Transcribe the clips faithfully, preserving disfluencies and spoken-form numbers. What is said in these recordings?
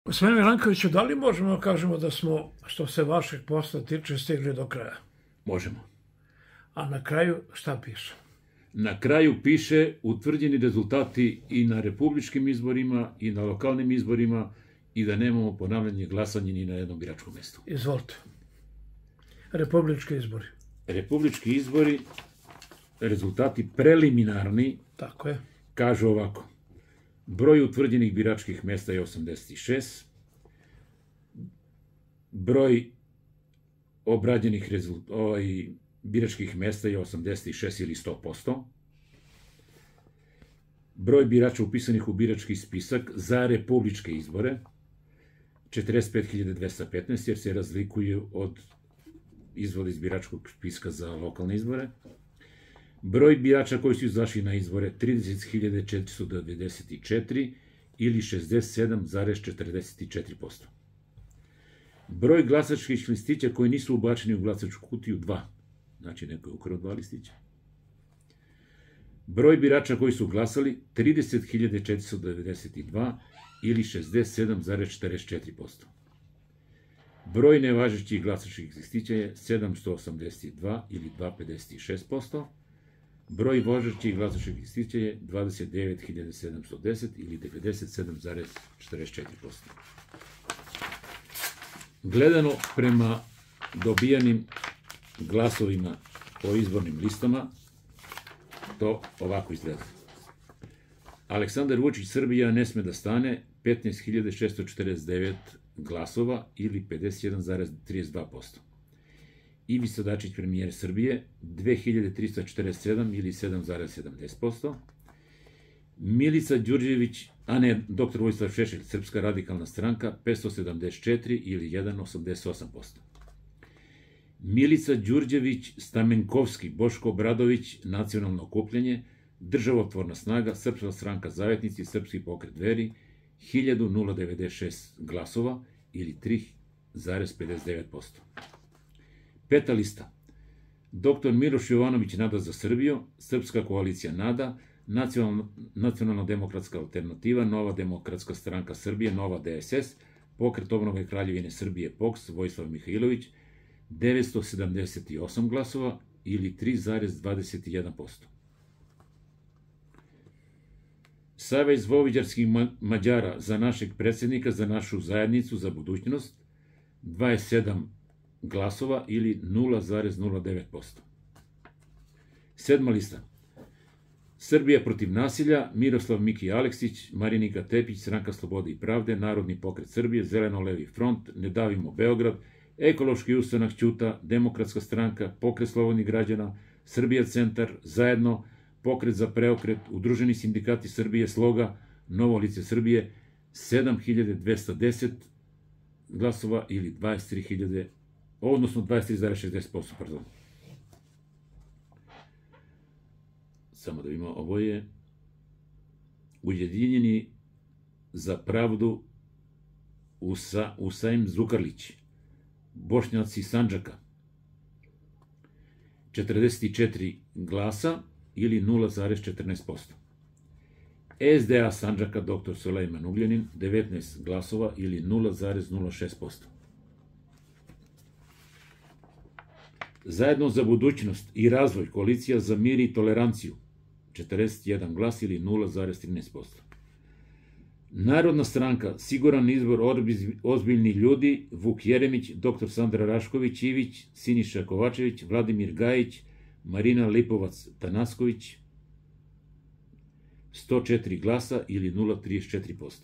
Gospodine Milankoviću, da li možemo da kažemo da smo, što se vašeg posla tiče, stigli do kraja? Možemo. A na kraju šta piše? Na kraju piše utvrđeni rezultati i na republičkim izborima i na lokalnim izborima i da nemamo ponavljanje glasanja ni na jednom biračkom mestu. Izvolite. Republički izbori. Republički izbori, rezultati preliminarni, Tako je. kažu ovako. Broj utvrđenih biračkih mesta je osamdeset šest, broj obrađenih ovaj, biračkih mesta je osamdeset šest ili sto posto, broj birača upisanih u birački spisak za republičke izbore četrdeset pet hiljada dvesta petnaest, jer se razlikuju od izvoda iz biračkog spiska za lokalne izbore. Broj birača koji su izašli na izbore trideset hiljada četiristo devedeset četiri ili šezdeset sedam zarez četrdeset četiri posto. Broj glasačkih listića koji nisu ubačeni u glasačku kutiju dva, znači neko je ukrao dva listića. Broj birača koji su glasali trideset hiljada četiristo devedeset dva ili šezdeset sedam zarez četrdeset četiri posto. Broj nevažećih glasačkih listića je sedamsto osamdeset dva ili dva zarez pedeset šest posto. Broj važećih glasačkih listića je dvadeset devet hiljada sedamsto deset ili devedeset sedam zarez četrdeset četiri posto. Gledano prema dobijanim glasovima po izbornim listama, to ovako izgleda. Aleksandar Vučić, Srbija ne sme da stane, petnaest hiljada šesto četrdeset devet glasova ili pedeset jedan zarez trideset dva posto. Ivica Dačić, premijer Srbije, dve hiljade trista četrdeset sedam ili sedam zarez sedamdeset posto. Milica Đurđević, a ne, doktor Vojislav Šešelj, Srpska radikalna stranka, petsto sedamdeset četiri ili jedan zarez osamdeset osam posto. Milica Đurđević Stamenkovski, Boško Obradović, Nacionalno okupljanje, Državotvorna snaga, Srpska stranka Zavetnici, Srpski pokret Dveri, hiljadu devedeset šest glasova ili tri zarez pedeset devet posto. Peta lista. doktor Miloš Jovanović, Nada za Srbiju, Srpska koalicija Nada, Nacionalna demokratska alternativa, Nova demokratska stranka Srbije, Nova D S S, Pokret obnove Kraljevine Srbije, P O K S, Vojislav Mihajlović, devetsto sedamdeset osam glasova ili tri zarez dvadeset jedan posto. Savez vojvođanskih Mađara, Za našeg predsjednika, Za našu zajednicu, Za budućnost, dvadeset sedam glasova ili nula zarez nula devet posto. Sedma lista. Srbija protiv nasilja, Miroslav Miki Aleksić, Marinika Tepić, Stranka slobode i pravde, Narodni pokret Srbije, Zeleno-levi front, Ne davimo Beograd, Ekološki ustanak Ćuta, Demokratska stranka, Pokret slobodnih građana, Srbija centar, Zajedno, Pokret za preokret, Udruženi sindikati Srbije, Sloga, Novo lice Srbije, sedam hiljada dvesta deset glasova ili dvadeset tri hiljade, odnosno dvadeset tri zarez šezdeset posto, pardon. Samo da vidimo, ovo je Ujedinjeni za pravdu Usa, Usaim Zukarlić, Bošnjaci Sandžaka, četrdeset četiri glasa ili nula zarez četrnaest posto. S D A Sandžaka, doktor Sulejman Ugljanin, devetnaest glasova ili nula zarez nula šest posto. Zajedno za budućnost i razvoj, Koalicija za mir i toleranciju, četrdeset jedan glas ili nula zarez trinaest posto. Narodna stranka, Siguran izbor ozbiljni ljudi, Vuk Jeremić, doktor Sandra Rašković Ivić, Siniša Kovačević, Vladimir Gajić, Marina Lipovac Tanasković, sto četiri glasa ili nula zarez trideset četiri posto.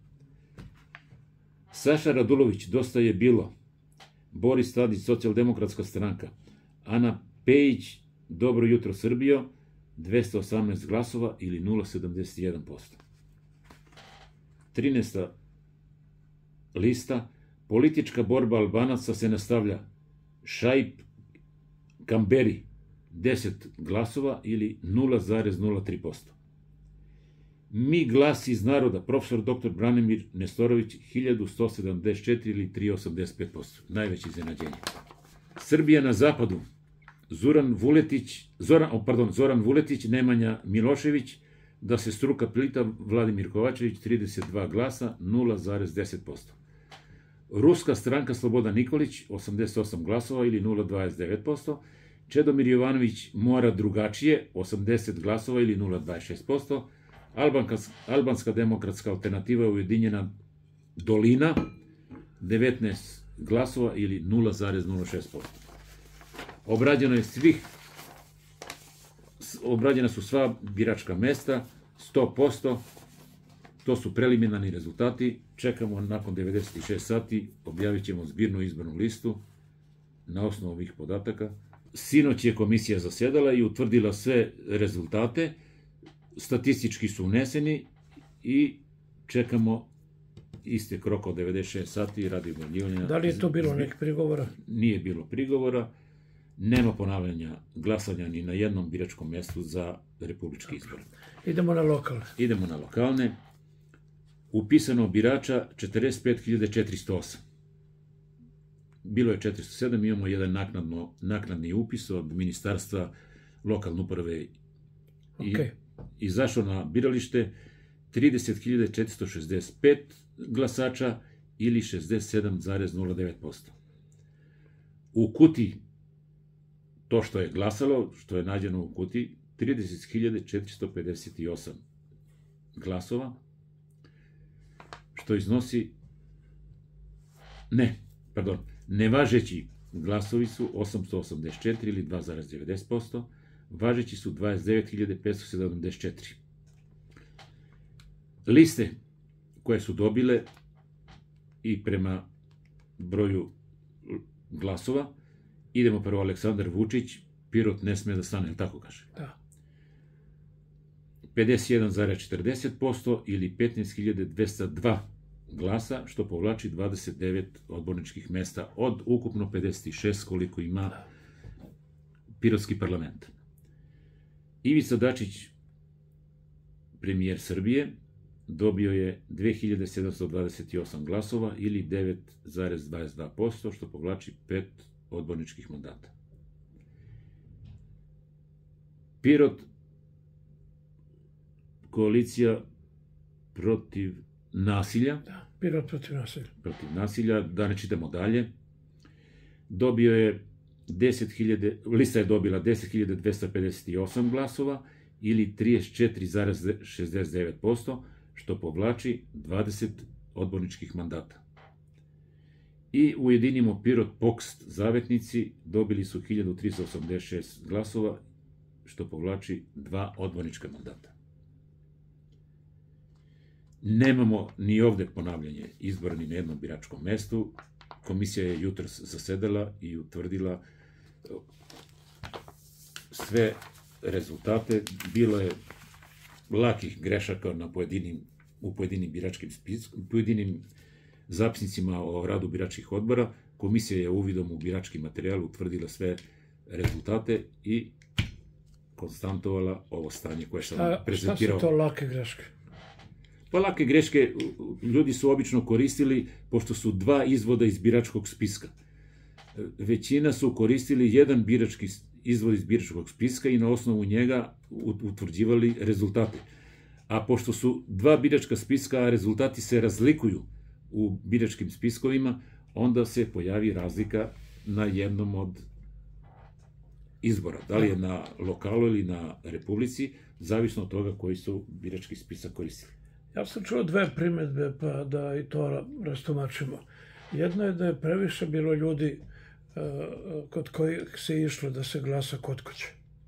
Saša Radulović, Dosta je bilo, Boris Tadić, Socijaldemokratska stranka, Ana Pejić, Dobro jutro Srbijo, dvesta osamnaest glasova ili nula zarez sedamdeset jedan posto. trinaesta lista, Politička borba Albanaca se nastavlja, Šaip Kamberi, deset glasova ili nula zarez nula tri posto. Mi glas iz naroda, profesor doktor Branimir Nestorović, hiljadu sto sedamdeset četiri ili tri zarez osamdeset pet posto. Najveće iznenađenje. Srbija na zapadu, Zoran Vuletić, Zoran, oh, pardon, Zoran Vuletić, Nemanja Milošević, da se struka pita Vladimir Kovačević trideset dva glasa, nula zarez deset posto. Ruska stranka Slobodan Nikolić osamdeset osam glasova ili nula zarez dvadeset devet posto. Čedomir Jovanović mora drugačije, osamdeset glasova ili nula zarez dvadeset šest posto. Albanska, Albanska demokratska alternativa Ujedinjena Dolina, devetnaest glasova ili nula zarez nula šest posto. Obrađeno je svih, obrađena su sva biračka mesta, sto posto, to su preliminarni rezultati, čekamo nakon devedeset šest sati, objavit ćemo zbirnu izbornu listu na osnovu ovih podataka. Sinoć je komisija zasjedala i utvrdila sve rezultate, statistički su uneseni i čekamo istek roka od devedeset šest sati radi objavljivanja. Da li je to bilo nekih prigovora? Nije bilo prigovora, nema ponavljanja glasanja ni na jednom biračkom mjestu za republički izbor. Idemo na lokalne. Idemo na lokalne. Upisano birača četrdeset pet hiljada četiristo osam. Bilo je četiristo sedam, imamo jedan naknadno, naknadni upis od Ministarstva lokalne uprave i Okay. izašao na biralište trideset hiljada četiristo šezdeset pet glasača ili šezdeset sedam zarez nula devet posto. U kutiji, to što je glasalo, što je nađeno u kutiji, trideset hiljada četiristo pedeset osam glasova, što iznosi, ne, pardon, nevažeći glasovi su osamsto osamdeset četiri ili dva zarez devedeset posto, važeći su dvadeset devet hiljada petsto sedamdeset četiri. Liste koje su dobile i prema broju glasova, idemo prvo Aleksandar Vučić, Pirot ne sme da stane, tako kaže. Da. pedeset jedan zarez četrdeset posto ili petnaest hiljada dvesta dva glasa, što povlači dvadeset devet odborničkih mesta od ukupno pedeset šest koliko ima Pirotski parlament. Ivica Dačić, premijer Srbije, dobio je dve hiljade sedamsto dvadeset osam glasova ili devet zarez dvadeset dva posto, što povlači pet odborničkih mandata. Pirot, koalicija protiv nasilja. Da, Pirot protiv nasilja. Protiv nasilja, da ne čitamo dalje. Dobio je deset hiljada, lista je dobila deset hiljada dvesta pedeset osam glasova ili trideset četiri zarez šezdeset devet posto, što povlači dvadeset odborničkih mandata. I ujedinimo Pirot Pokst zavetnici, dobili su hiljadu tristo osamdeset šest glasova, što povlači dva odbornička mandata. Nemamo ni ovde ponavljanje izbora ni na jednom biračkom mestu. Komisija je jutros zasedala i utvrdila sve rezultate. Bilo je lakih grešaka na pojedinim, u pojedinim biračkim spiskom, pojedinim zapisnicima o radu biračkih odbora. Komisija je uvidom u birački materijal utvrdila sve rezultate i konstantovala ovo stanje koje sam prezentirao. Šta su to lake greške? Pa lake greške ljudi su obično koristili, pošto su dva izvoda iz biračkog spiska. Većina su koristili jedan birački izvod iz biračkog spiska i na osnovu njega utvrđivali rezultate. A pošto su dva biračka spiska, a rezultati se razlikuju u biračkim spiskovima, onda se pojavi razlika na jednom od izbora. Da li je na lokalu ili na republici, zavisno od toga koji su birački spisak koristili. Ja sam čuo dve primedbe, pa da i to rastumačimo. Jedna je da je previše bilo ljudi kod kojih se išlo da se glasa kod kuće.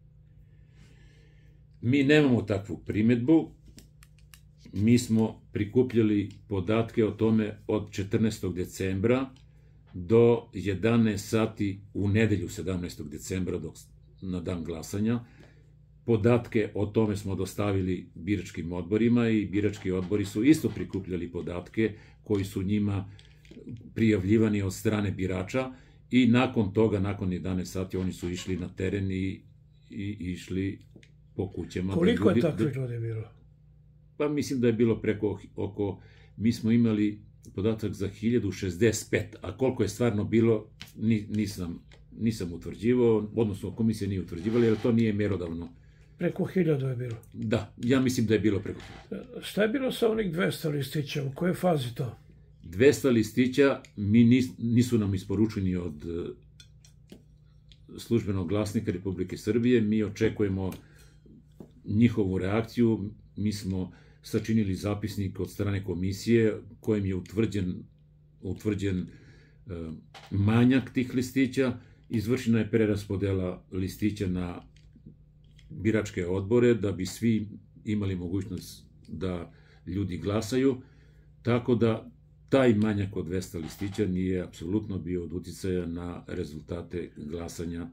Mi nemamo takvu primedbu. Mi smo prikupljali podatke o tome od četrnaestog decembra do jedanaest sati u nedelju sedamnaestog decembra dok, na dan glasanja. Podatke o tome smo dostavili biračkim odborima i birački odbori su isto prikupljali podatke koji su njima prijavljivani od strane birača i nakon toga, nakon jedanaest sati, oni su išli na teren i, i išli po kućama. Koliko je takvih ljudi bilo? Pa mislim da je bilo preko oko, mi smo imali podatak za hiljadu šezdeset pet, a koliko je stvarno bilo, nisam, nisam utvrđivao, odnosno komisija nije utvrđivala, jer to nije mjerodavno Preko hiljadu je bilo. Da, ja mislim da je bilo preko hiljadu. Šta je bilo sa onih dvesta listića? U kojoj fazi to? dvesta listića mi nis, nisu nam isporučeni od službenog glasnika Republike Srbije. Mi očekujemo njihovu reakciju. Mi smo sačinili zapisnik od strane komisije kojim je utvrđen, utvrđen e, manjak tih listića. Izvršena je preraspodela listića na biračke odbore da bi svi imali mogućnost da ljudi glasaju, tako da taj manjak od dvesta listića nije apsolutno bio od uticaja na rezultate glasanja.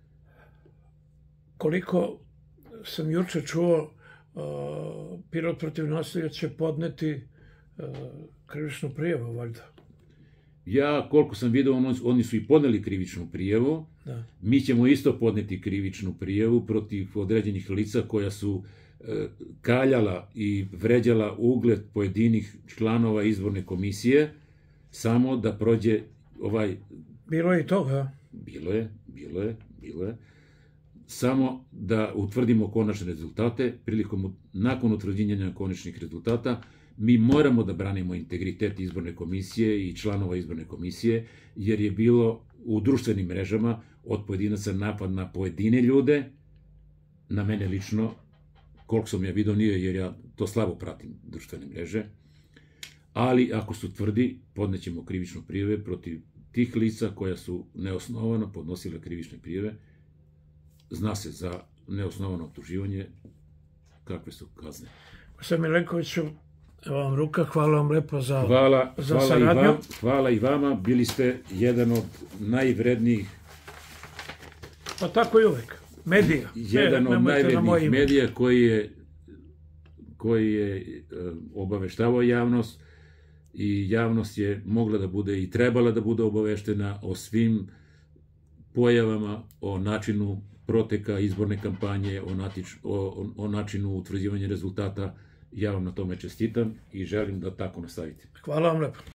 Koliko sam juče čuo, Pirot protiv nasilja će podneti krivičnu prijavu, valjda. Ja, koliko sam vidio, oni su i podneli krivičnu prijavu. Da. Mi ćemo isto podneti krivičnu prijavu protiv određenih lica koja su e, kaljala i vređala ugled pojedinih članova izborne komisije, samo da prođe ovaj... Bilo je i toga. Bilo je, bilo je, bilo je. Samo da utvrdimo konačne rezultate. Prilikom, nakon utvrđenja konačnih rezultata, mi moramo da branimo integritet izborne komisije i članova izborne komisije, jer je bilo u društvenim mrežama od pojedinaca napad na pojedine ljude, na mene lično, koliko sam ja vidio nije, jer ja to slabo pratim društvene mreže, ali ako su tvrdi, podnećemo krivične prijave protiv tih lica koja su neosnovano podnosile krivične prijave. Zna se za neosnovano optuživanje kakve su kazne. Gospodin Milenkoviću, evo vam ruka, hvala vam lepo za, hvala, za hvala saradnju. I vam, hvala i vama, bili ste jedan od najvrednijih Pa tako i uvek. Medija. Jedan od najvrednijih medija koji je, koji je obaveštavao javnost i javnost je mogla da bude i trebala da bude obaveštena o svim pojavama, o načinu proteka izborne kampanje, o, natič, o, o načinu utvrđivanja rezultata. Ja vam na tome čestitam i želim da tako nastavite. Hvala vam lepo.